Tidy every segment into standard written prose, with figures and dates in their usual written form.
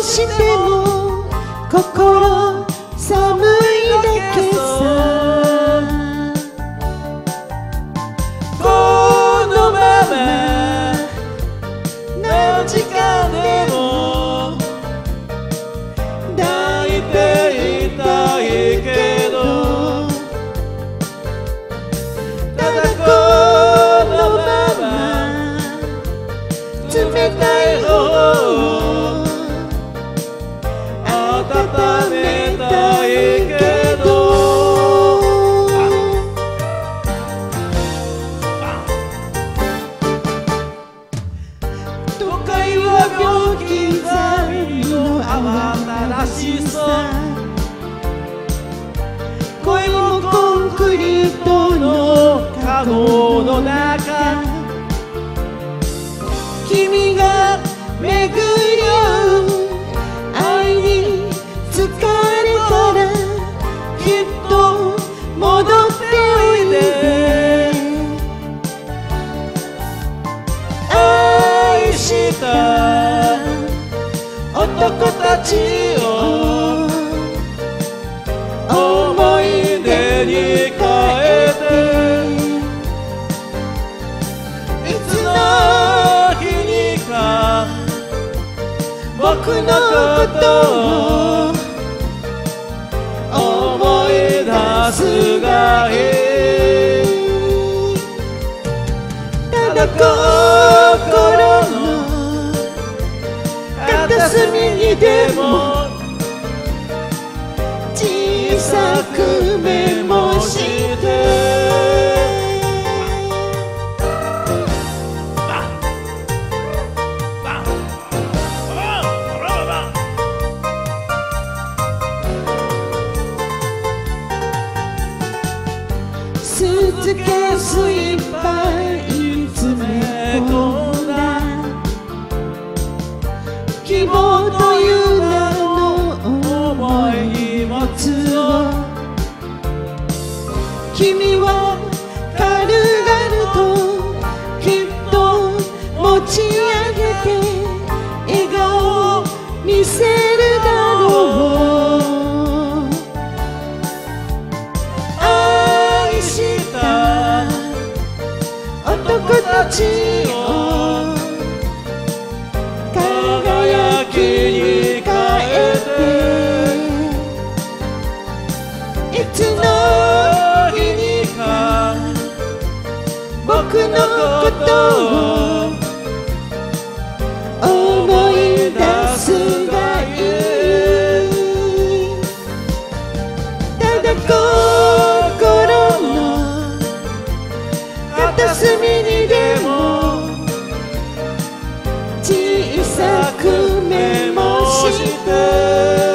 しても心寒いだけさ。 このまま何時間でも抱いていたいけど、ただこのまま冷たい方を温めたいけど、都会は秒刻みの慌ただしさ、恋もコンクリートのカゴの中、君が巡り合う愛に疲れたらきっと戻っておいで。愛した男たちを思い出に変えて、いつの日にか僕のことを思い出すがいい。ただ心の片隅にでも小さくメモしてスーツケースいっぱい詰め込んだ希望という名の重い荷物を、君は軽々ときっと持ち上げて笑顔を見せるだろう。愛した男たちを輝きに変えて、いつの日にか僕のことを思い出すがいい。ただ心の片隅にでも小さくメモして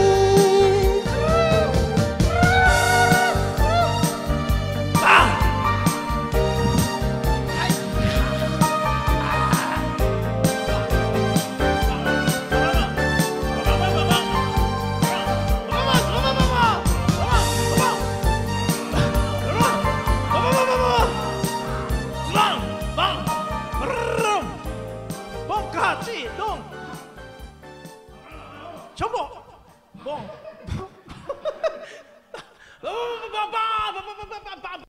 チョコボン